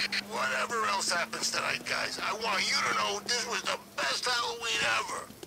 Whatever else happens tonight, guys, I want you to know this was the best Halloween ever.